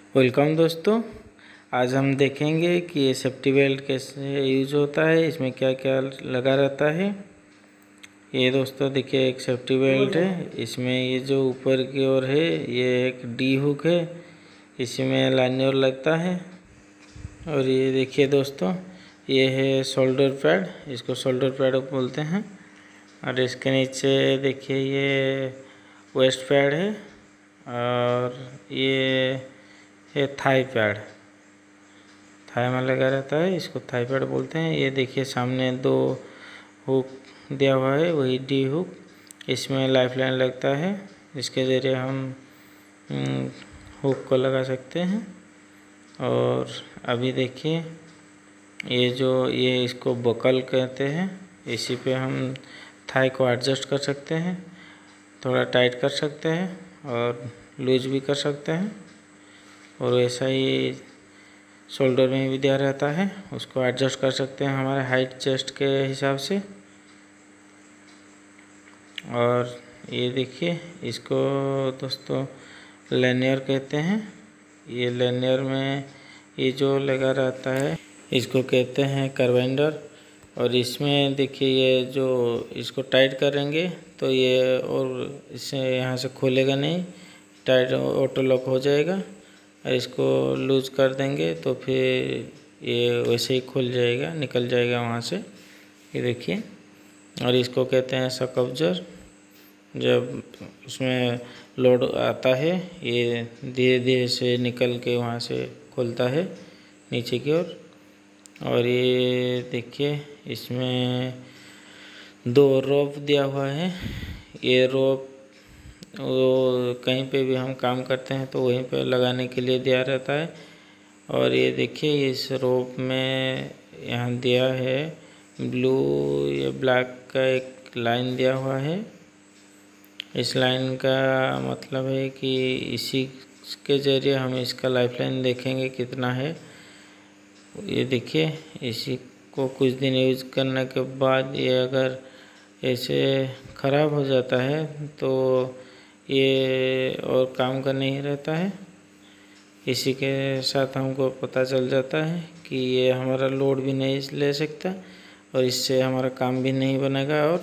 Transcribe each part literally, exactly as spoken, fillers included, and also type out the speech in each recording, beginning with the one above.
Welcome दोस्तों, आज हम देखेंगे कि ये सेफ्टी बेल्ट कैसे यूज होता है, इसमें क्या क्या लगा रहता है। ये दोस्तों देखिए एक सेफ्टी बेल्ट है। इसमें ये जो ऊपर की ओर है ये एक डी हुक है, इसमें लाइनर लगता है। और ये देखिए दोस्तों ये है शोल्डर पैड, इसको शोल्डर पैड बोलते हैं। और इसके नीचे देखिए ये वेस्ट पैड है और ये ये थाई पैड, थाई में लगा रहता है, इसको थाई पैड बोलते हैं। ये देखिए सामने दो हुक दिया हुआ है, वही डी हुक। इसमें लाइफ लाइन लगता है, इसके ज़रिए हम हुक को लगा सकते हैं। और अभी देखिए ये जो ये इसको बकल कहते हैं, इसी पे हम थाई को एडजस्ट कर सकते हैं, थोड़ा टाइट कर सकते हैं और लूज भी कर सकते हैं। और वैसा ही शोल्डर में भी दिया रहता है, उसको एडजस्ट कर सकते हैं हमारे हाइट चेस्ट के हिसाब से। और ये देखिए इसको दोस्तों लैनियर कहते हैं। ये लैनियर में ये जो लगा रहता है इसको कहते हैं कार्बाइंडर। और इसमें देखिए ये जो इसको टाइट करेंगे तो ये और इससे यहाँ से खोलेगा नहीं, टाइट ऑटो लॉक हो जाएगा। और इसको लूज कर देंगे तो फिर ये वैसे ही खुल जाएगा, निकल जाएगा वहाँ से। ये देखिए, और इसको कहते हैं सकअब्जर। जब उसमें लोड आता है ये धीरे धीरे से निकल के वहाँ से खुलता है नीचे की ओर। और, और ये देखिए इसमें दो रोप दिया हुआ है। ये रोप वो कहीं पे भी हम काम करते हैं तो वहीं पे लगाने के लिए दिया रहता है। और ये देखिए इस रोप में यहाँ दिया है ब्लू या ब्लैक का एक लाइन दिया हुआ है। इस लाइन का मतलब है कि इसी के ज़रिए हम इसका लाइफ लाइन देखेंगे कितना है। ये देखिए इसी को कुछ दिन यूज़ करने के बाद ये अगर ऐसे ख़राब हो जाता है तो ये और काम का नहीं रहता है। इसी के साथ हमको पता चल जाता है कि ये हमारा लोड भी नहीं ले सकता और इससे हमारा काम भी नहीं बनेगा। और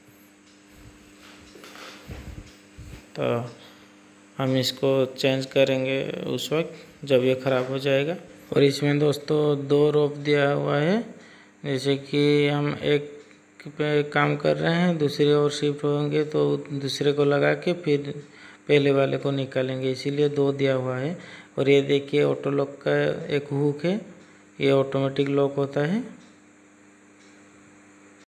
तो हम इसको चेंज करेंगे उस वक्त जब ये ख़राब हो जाएगा। और इसमें दोस्तों दो रोप दिया हुआ है, जैसे कि हम एक पे काम कर रहे हैं दूसरी ओर शिफ्ट होंगे तो दूसरे को लगा के फिर पहले वाले को निकालेंगे, इसीलिए दो दिया हुआ है। और ये देखिए ऑटो लॉक का एक हुक है, ये ऑटोमेटिक लॉक होता है।